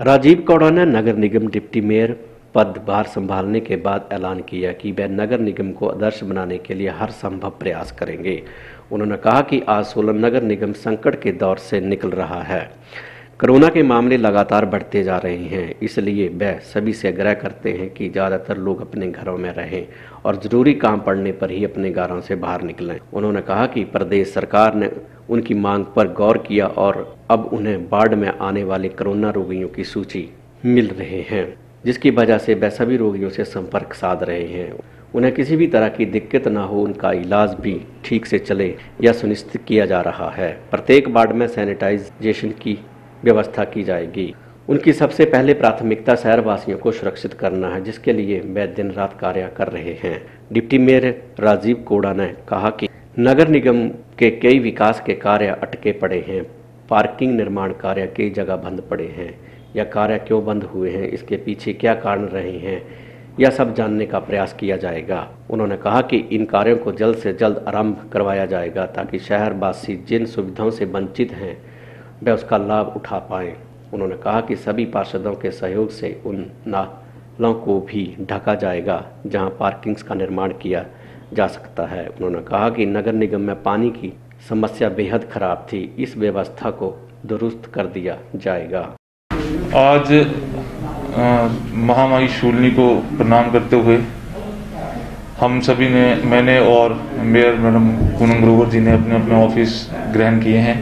राजीव कौड़ा ने नगर निगम deputy mayor पदभार संभालने के बाद ऐलान किया कि वह नगर निगम को आदर्श बनाने के लिए हर संभव प्रयास करेंगे। उन्होंने कहा कि आज सोलन नगर निगम संकट के दौर से निकल रहा है। कोरोना के मामले लगातार बढ़ते जा रहे हैं, इसलिए वह सभी से आग्रह करते हैं कि ज़्यादातर लोग अपने घरों में रहें और ज़रूरी काम पड़ने पर ही अपने घरों से बाहर निकलें। उन्होंने कहा कि प्रदेश सरकार ने उनकी मांग पर गौर किया और अब उन्हें वार्ड में आने वाले कोरोना रोगियों की सूची मिल रहे हैं, जिसकी वजह से वह सभी रोगियों से संपर्क साध रहे हैं। उन्हें किसी भी तरह की दिक्कत ना हो, उनका इलाज भी ठीक से चले यह सुनिश्चित किया जा रहा है। प्रत्येक वार्ड में सैनिटाइजेशन की व्यवस्था की जाएगी। उनकी सबसे पहले प्राथमिकता शहरवासियों को सुरक्षित करना है, जिसके लिए वे दिन रात कार्य कर रहे हैं। डिप्टी मेयर राजीव कौड़ा ने कहा कि नगर निगम के कई विकास के कार्य अटके पड़े हैं। पार्किंग निर्माण कार्य कई जगह बंद पड़े हैं। यह कार्य क्यों बंद हुए हैं, इसके पीछे क्या कारण रहे हैं, यह सब जानने का प्रयास किया जाएगा। उन्होंने कहा कि इन कार्यों को जल्द से जल्द आरंभ करवाया जाएगा ताकि शहरवासी जिन सुविधाओं से वंचित हैं वे उसका लाभ उठा पाएं। उन्होंने कहा कि सभी पार्षदों के सहयोग से उन नालों को भी ढका जाएगा जहां पार्किंग्स का निर्माण किया जा सकता है। उन्होंने कहा कि नगर निगम में पानी की समस्या बेहद खराब थी, इस व्यवस्था को दुरुस्त कर दिया जाएगा। आज महामारी शूलिनी को प्रणाम करते हुए हम सभी ने, मैंने और मेयर मैडम पूनम ग्रोवर जी ने अपने अपने ऑफिस ग्रहण किए हैं।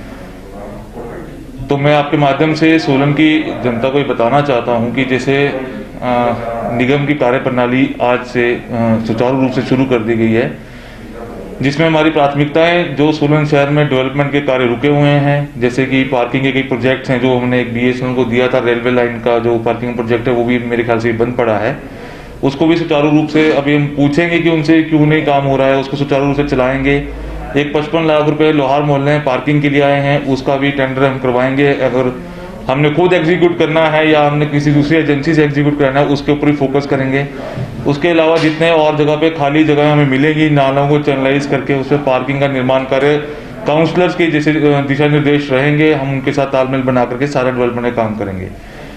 तो मैं आपके माध्यम से सोलन की जनता को ये बताना चाहता हूं कि जैसे निगम की कार्यप्रणाली आज से सुचारू रूप से शुरू कर दी गई है, जिसमें हमारी प्राथमिकताएं जो सोलन शहर में डेवलपमेंट के कार्य रुके हुए हैं, जैसे कि पार्किंग के कई प्रोजेक्ट्स हैं जो हमने एक BSNL को दिया था, रेलवे लाइन का जो पार्किंग प्रोजेक्ट है वो भी मेरे ख्याल से बंद पड़ा है। उसको भी सुचारू रूप से अभी हम पूछेंगे कि उनसे क्यों नहीं काम हो रहा है, उसको सुचारू रूप से चलाएंगे। एक 55 लाख रुपए लोहार मोहल्ले में पार्किंग के लिए आए हैं, उसका भी टेंडर हम करवाएंगे। अगर हमने खुद एग्जीक्यूट करना है या हमने किसी दूसरी एजेंसी से एग्जीक्यूट करना है, उसके ऊपर ही फोकस करेंगे। उसके अलावा जितने और जगह पे खाली जगह हमें मिलेगी, नालों को चैनलाइज करके उस पर पार्किंग का निर्माण कार्य काउंसलर्स के जैसे दिशा निर्देश रहेंगे, हम उनके साथ तालमेल बना करके सारा डेवलपमेंट का काम करेंगे।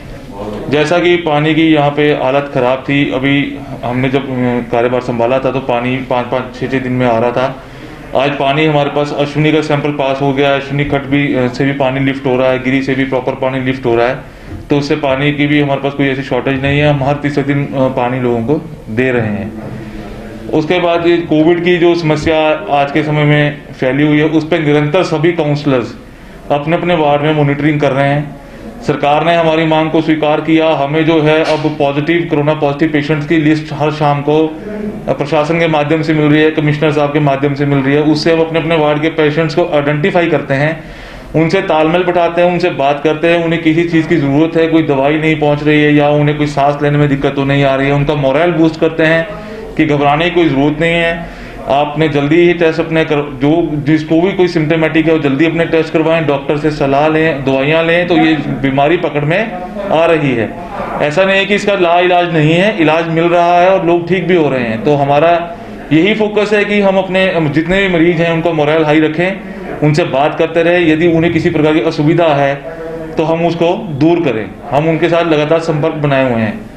जैसा कि पानी की यहाँ पे हालत खराब थी, अभी हमने जब कार्यभार संभाला था तो पानी 5-6 दिन में आ रहा था। आज पानी हमारे पास अश्विनी का सैंपल पास हो गया, अश्विनी खट भी से भी पानी लिफ्ट हो रहा है, गिरी से भी प्रॉपर पानी लिफ्ट हो रहा है, तो उससे पानी की भी हमारे पास कोई ऐसी शॉर्टेज नहीं है। हम हर तीसरे दिन पानी लोगों को दे रहे हैं। उसके बाद ये कोविड की जो समस्या आज के समय में फैली हुई है, उस पर निरंतर सभी काउंसलर्स अपने अपने वार्ड में मॉनिटरिंग कर रहे हैं। सरकार ने हमारी मांग को स्वीकार किया। हमें जो है अब कोरोना पॉजिटिव पेशेंट्स की लिस्ट हर शाम को प्रशासन के माध्यम से मिल रही है, कमिश्नर साहब के माध्यम से मिल रही है। उससे हम अपने अपने वार्ड के पेशेंट्स को आइडेंटिफाई करते हैं, उनसे तालमेल बैठाते हैं, उनसे बात करते हैं। उन्हें किसी चीज़ की ज़रूरत है, कोई दवाई नहीं पहुंच रही है या उन्हें कोई सांस लेने में दिक्कत तो नहीं आ रही है, उनका मोरल बूस्ट करते हैं कि घबराने की कोई ज़रूरत नहीं है। आपने जल्दी ही टेस्ट अपने जो जिसको भी कोई सिम्टोमेटिक है वो जल्दी अपने टेस्ट करवाएं, डॉक्टर से सलाह लें, दवाइयाँ लें, तो ये बीमारी पकड़ में आ रही है। ऐसा नहीं है कि इसका लाइलाज नहीं है, इलाज मिल रहा है और लोग ठीक भी हो रहे हैं। तो हमारा यही फोकस है कि हम अपने जितने भी मरीज हैं उनका मोरल हाई रखें, उनसे बात करते रहे। यदि उन्हें किसी प्रकार की असुविधा है तो हम उसको दूर करें। हम उनके साथ लगातार संपर्क बनाए हुए हैं।